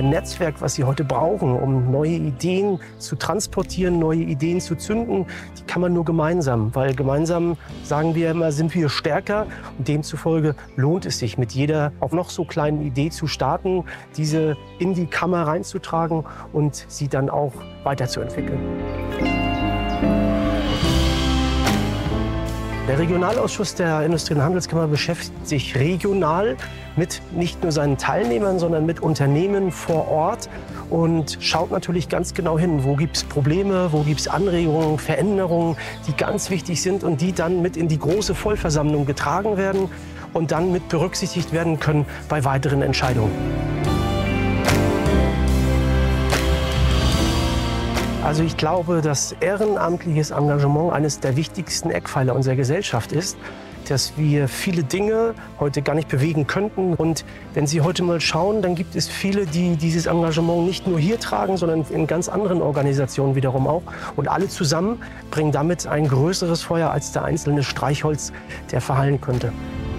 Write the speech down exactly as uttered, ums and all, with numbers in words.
ein Netzwerk, was sie heute brauchen, um neue Ideen zu transportieren, neue Ideen zu zünden, die kann man nur gemeinsam. Weil gemeinsam, sagen wir immer, sind wir stärker. Und demzufolge lohnt es sich, mit jeder auch noch so kleinen Idee zu starten, diese in die Kammer reinzutragen und sie dann auch weiterzuentwickeln. Der Regionalausschuss der Industrie- und Handelskammer beschäftigt sich regional mit nicht nur seinen Teilnehmern, sondern mit Unternehmen vor Ort und schaut natürlich ganz genau hin, wo gibt es Probleme, wo gibt es Anregungen, Veränderungen, die ganz wichtig sind und die dann mit in die große Vollversammlung getragen werden und dann mit berücksichtigt werden können bei weiteren Entscheidungen. Also ich glaube, dass ehrenamtliches Engagement eines der wichtigsten Eckpfeiler unserer Gesellschaft ist, dass wir viele Dinge heute gar nicht bewegen könnten. Und wenn Sie heute mal schauen, dann gibt es viele, die dieses Engagement nicht nur hier tragen, sondern in ganz anderen Organisationen wiederum auch. Und alle zusammen bringen damit ein größeres Feuer als der einzelne Streichholz, der verhallen könnte.